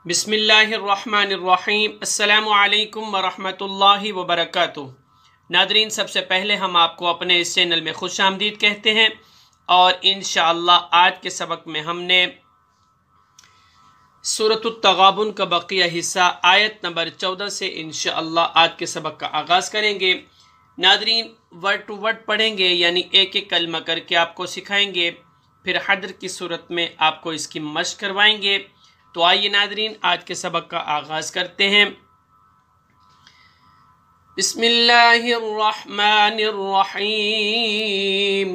बिस्मिल्लाहिर्रहमानिर्रहीम। अस्सलामु अलैकुम वरहमतुल्लाहि वबरकातुह। नादरीन, सबसे पहले हम आपको अपने इस चैनल में खुशामदीद कहते हैं और इंशाअल्लाह आज के सबक में हमने सूरत तगाबुन का बकिया हिस्सा आयत नंबर 14 से इंशाअल्लाह आज के सबक का आगाज़ करेंगे। नादरीन, वर्ड टू वर्ड पढ़ेंगे, यानी एक एक कलमा करके आपको सिखाएंगे, फिर हदर की सूरत में आपको इसकी मशक करवाएंगे। तो आइए नादरीन, आज के सबक का आगाज करते हैं। बिस्मिल्लाहिर्रहमानिर्रहीम।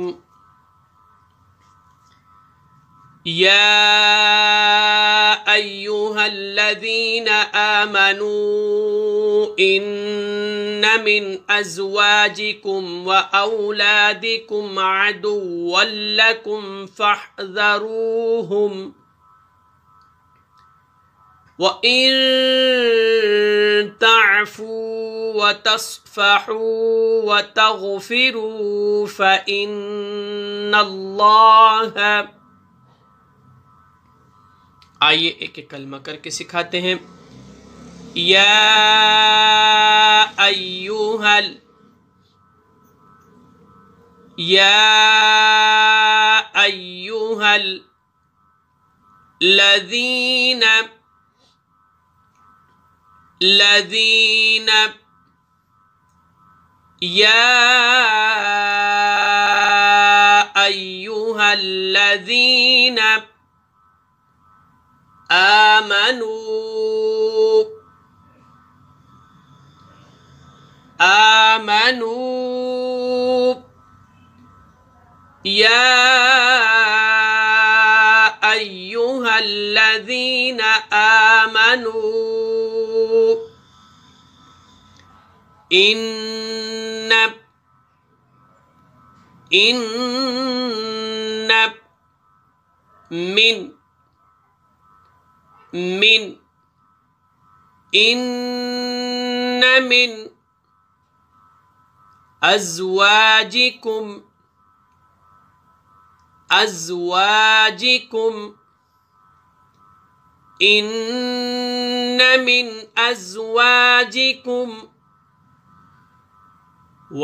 या अय्युहल्लज़ीना आमनू इन्न मिन अज़वाजिकुम व औलादिकुम अदुव्वन लकुम फहज़रूहुम व इन तअफू व तस्फहू व तग़फिरू फ़इन्नल्लाह। आइए एक एक कलमा करके सिखाते हैं। या अय्युहल लज़ीना या अय्युहल्लज़ीना आमनू या अय्युहल्लज़ीना आमनू इन्न मिन अज़वाजिकुम इन्न मिन अज़वाजिकुम व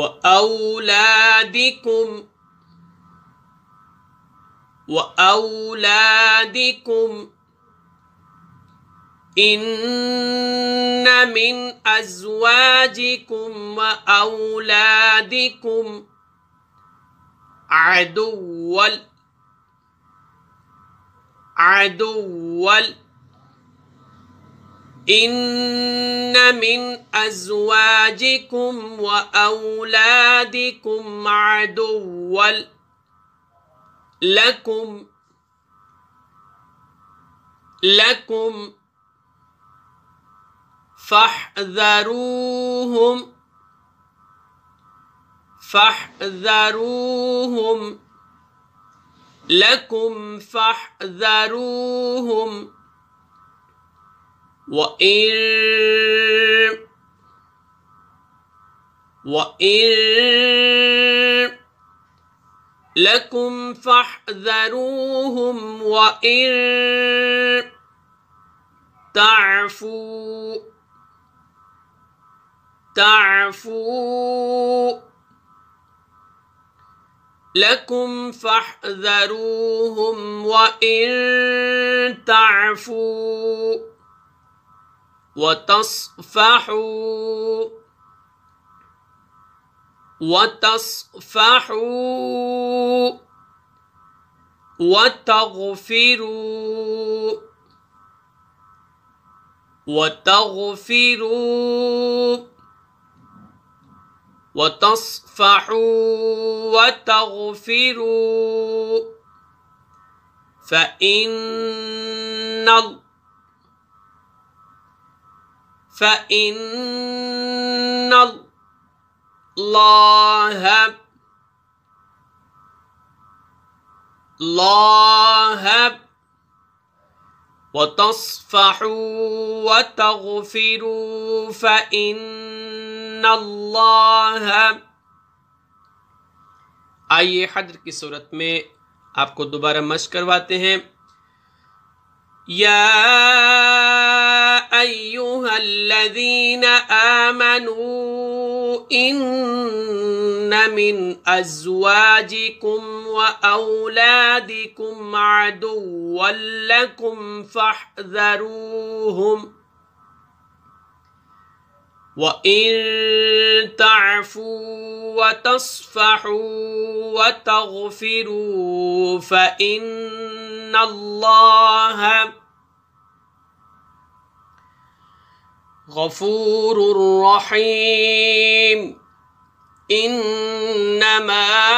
औलादिकुम इन्न मिन अज़वाजिकुम व औलादिकुम अदुव्वन इन्न मिन अज़वाजिकुम व औलादिकुम अदुव्वन लकुम फहज़रूहुम व इन तअफू लकुम फहज़रूहुम व इन तअफू व तस्फहू व तग़फिरू व तस्फहू व तग़फिरू फ़इन्नल्लाह व तस्फहू व तग़फिरू फ़इन्नल्लाह। आइए हदर की सूरत में आपको दोबारा मश्क करवाते हैं। या अय्युहल्लज़ीना आमनू इन्न मिन अज़वाजिकुम व औलादिकुम अदुव्वन लकुम फहज़रूहुम व इन तअफू व तस्फ़हू व तग़फ़िरू फ़इन्नल्लाह गफ़ूरुर रहीम। इन्नमा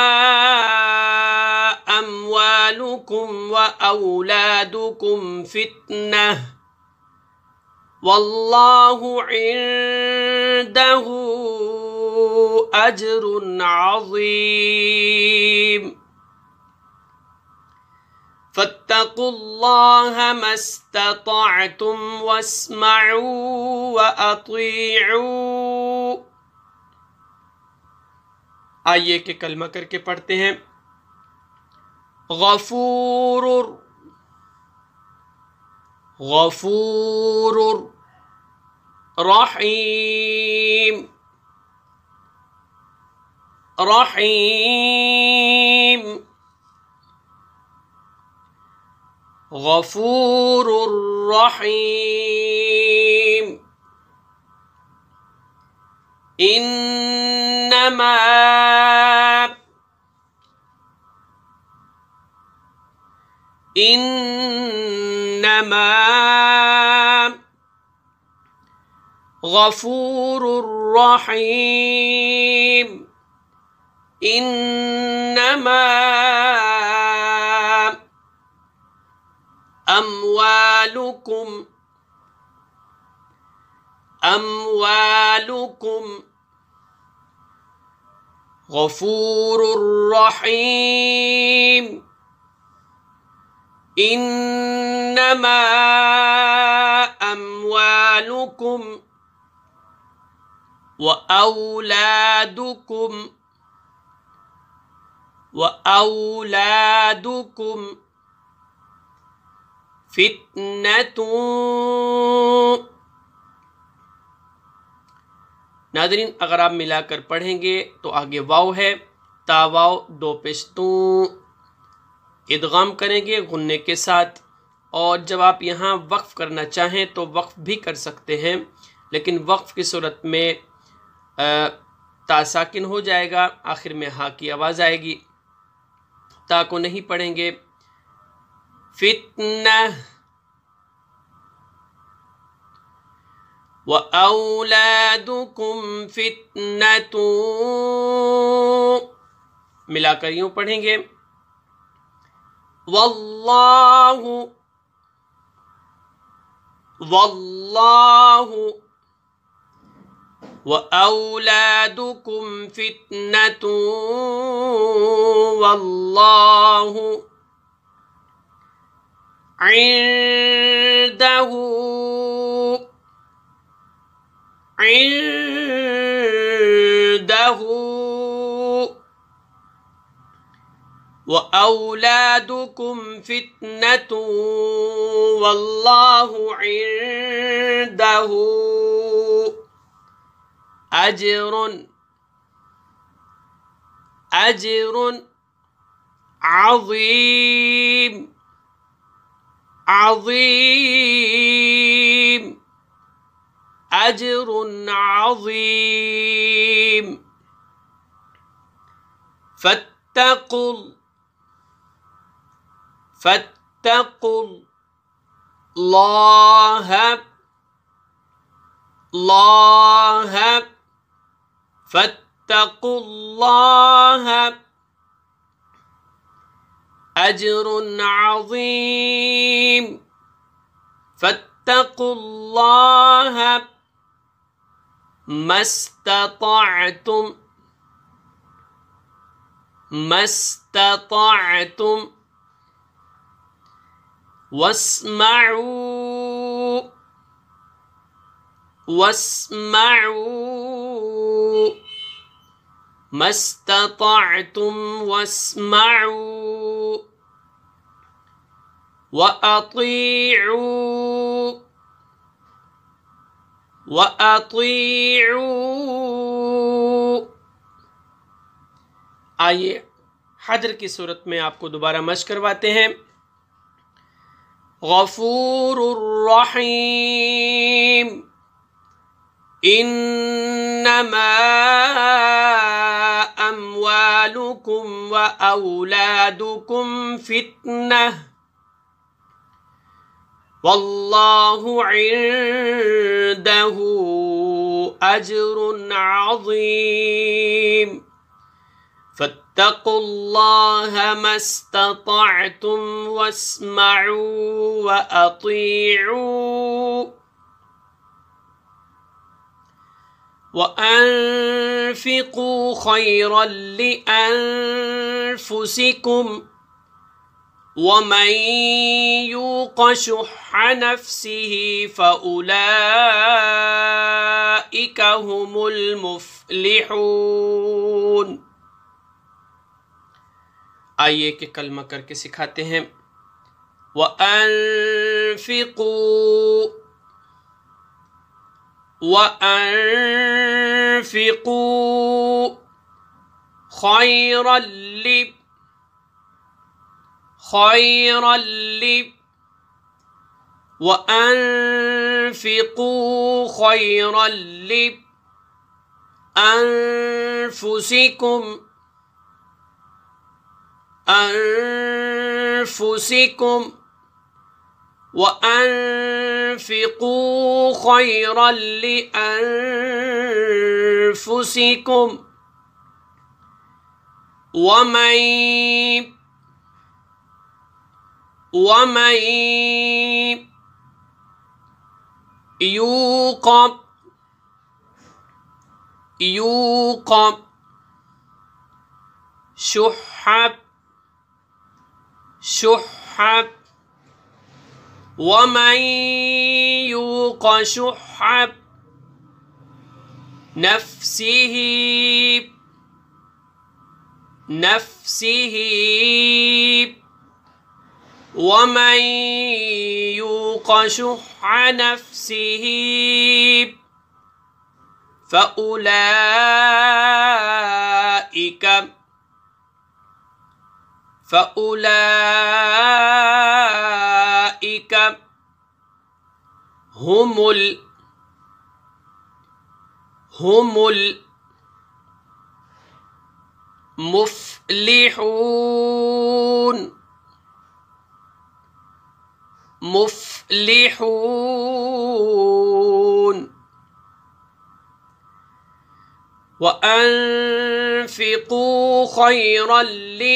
अम्वालुकुम व औलादुकुम फितनह वल्लाहु इंदहु अज्रुन अज़ीम। फत्तकुल्लाह मस्ततअतुम वस्मऊ व अतीऊ। आइए के कलमा करके पढ़ते हैं। गफूरुर गफूरुर रहीम रहीम गफूरुर रहीम। इन्नमा गफूरुर रहीम। इन्नमा अम्वालुकुम गफूरुर रहीम। इन्नमा अम्वालुकुम व औलादुकुम फितनतुन। नाज़रीन, अगर आप मिलाकर पढ़ेंगे तो आगे वाव है, तावाव दो पेशतों इदगाम करेंगे गुन्ने के साथ। और जब आप यहाँ वक्फ करना चाहें तो वक्फ भी कर सकते हैं, लेकिन वक्फ की सूरत में ता साकिन हो जाएगा, आखिर में हा की आवाज़ आएगी, ता को नहीं पढ़ेंगे। फितना व औलादुकुम फितनतुन, मिलाकर यूं पढ़ेंगे। वल्लाहु वल्लाहु व औलादुकुम फितनतुन वल्लाहु इंदहु व औलादुकुम फितनतुन वल्लाहु इंदहु अज्रुन अज़ीम अज़ीम अज्रुन अज़ीम। फत्तकुल्लाह फत्तकुल्लाह अज्रुन अज़ीम। फत्तकुल्लाह मस्ततअतुम वस्मऊ मस्ततअतुम वस्मऊ व अतीऊ व अतीऊ। आइए हज्र की सूरत में आपको दोबारा मश्क करवाते हैं। गफूरुर रहीम इन्नमा अम्वालुकुम व औलादुकुम फितनह वल्लाहु इंदहु अज्रुन अज़ीम फत्तकुल्लाह मस्ततअतुम वस्मउ व अतीउ व अन्फिकू खैरन लिअन्फुसिकुम वमन युक़ शुह्ह नफ्सिही फ़उलाइका हुमुल मुफ़्लिहून। आइए कि कलमा करके सिखाते हैं। व अन्फिकू खैरन लि व अन्फिकू खैरन लिअन्फुसिकुम व अन्फिकू खैरन लिअन्फुसिकुम वमन युक़ शुह्ह नफ्सिही वमन युक़ शुह्ह नफ्सिही फ़उलाइका हुमुल मुफ़्लिहून। व अन्फिकू खैरन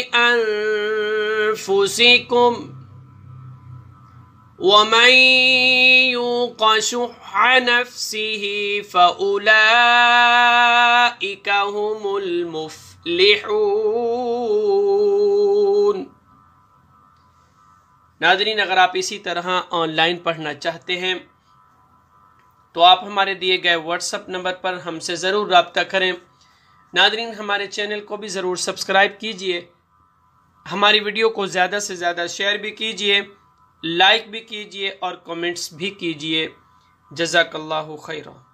लिअन्फुसिकुम वमन युक़ शुह्ह नफ्सिही फ़उलाइका हुमुल मुफ़्लिहून। नाज़रीन, अगर आप इसी तरह ऑनलाइन पढ़ना चाहते हैं तो आप हमारे दिए गए व्हाट्सएप नंबर पर हमसे ज़रूर रब्ता करें। नाज़रीन, हमारे चैनल को भी ज़रूर सब्सक्राइब कीजिए, हमारी वीडियो को ज़्यादा से ज़्यादा शेयर भी कीजिए, लाइक भी कीजिए और कमेंट्स भी कीजिए। जज़ाकल्लाहु खैरा।